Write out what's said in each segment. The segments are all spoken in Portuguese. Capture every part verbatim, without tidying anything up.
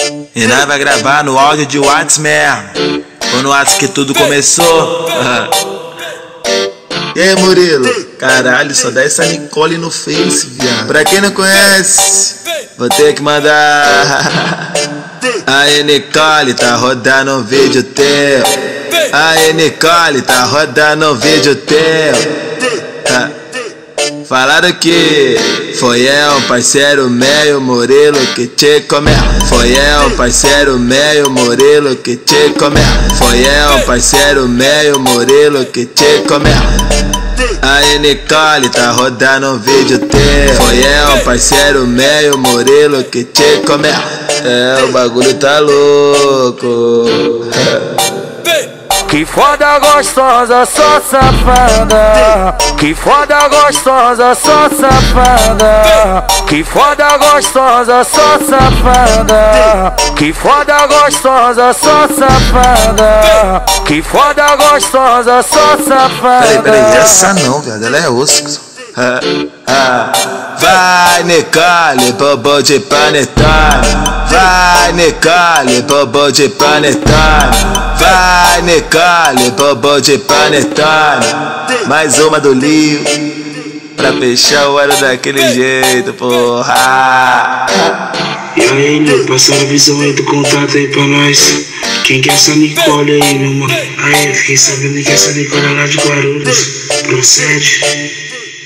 E nós vai gravar no áudio de Whats mesmo. Foi no Whats que tudo começou. E aí, Murilo? Caralho, só dá essa Nicole no Face, viado. Pra quem não conhece, vou ter que mandar. Aí, Nicole, tá rodando um vídeo teu. Aí, Nicole, tá rodando um vídeo teu. Falaram que foi eu, parceiro meu, Murilo, que te comeu. Foi eu, parceiro meu, Murilo, que te comeu. Foi eu, parceiro meu, Murilo, que te comeu. Aí, Nicole, tá rodando um vídeo teu. Foi eu, parceiro meu, Murilo, que te comeu. É, o bagulho tá louco. Que foda gostosa, só safada. Que foda gostosa, só safada. Que foda gostosa, só safada. Que foda gostosa, só safada. Que foda gostosa, só safada. Peraí, peraí, essa não, viado, ela é osso. Ah, ah. Vai, Nicole, bobo de panetone. Vai, Nicole, bobo de panetone. Vai, Nicole, bobo de panetone. Mais uma do Lio, pra fechar o ano daquele jeito, porra. E aí, Lio, passaram a visão aí do contato aí pra nós. Quem que é essa Nicole aí, meu mano? Aí, fiquei sabendo que essa Nicole é lá de Guarulhos. Procede.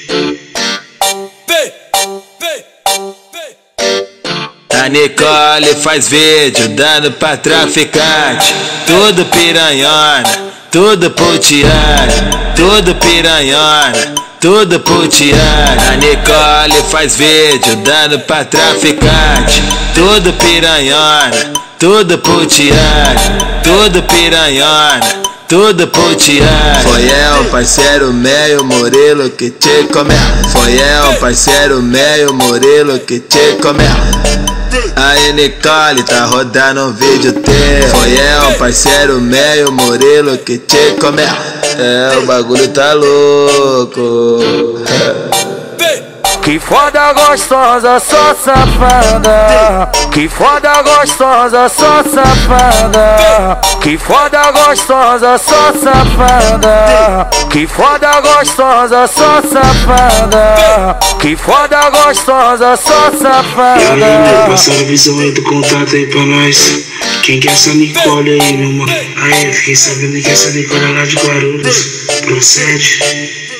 A Nicole faz vídeo dando pra traficante. Tudo piranhona, tudo putiana. Tudo piranhona, tudo putiana. A Nicole faz vídeo dando pra traficante. Tudo piranhona, tudo putiana. Tudo piranhona, tudo putiana. Foi eu, parceiro meu, Murilo, que te comeu. Foi eu, parceiro meu, Murilo, que te comeu. Aí, Nicole, tá rodando um vídeo teu. Foi eu, parceiro meu, Murilo, que te comeu. É, o bagulho tá louco. Que foda gostosa, só safada. Que foda gostosa, só safada. Que foda gostosa, só safada. Que foda gostosa, só safada. Que foda gostosa, só safada. E aí, Lio, passaram a visão aí do contato aí pra nós. Quem que é essa Nicole aí, meu mano? Aí, fiquei sabendo que essa Nicole é lá de Guarulhos. Procede.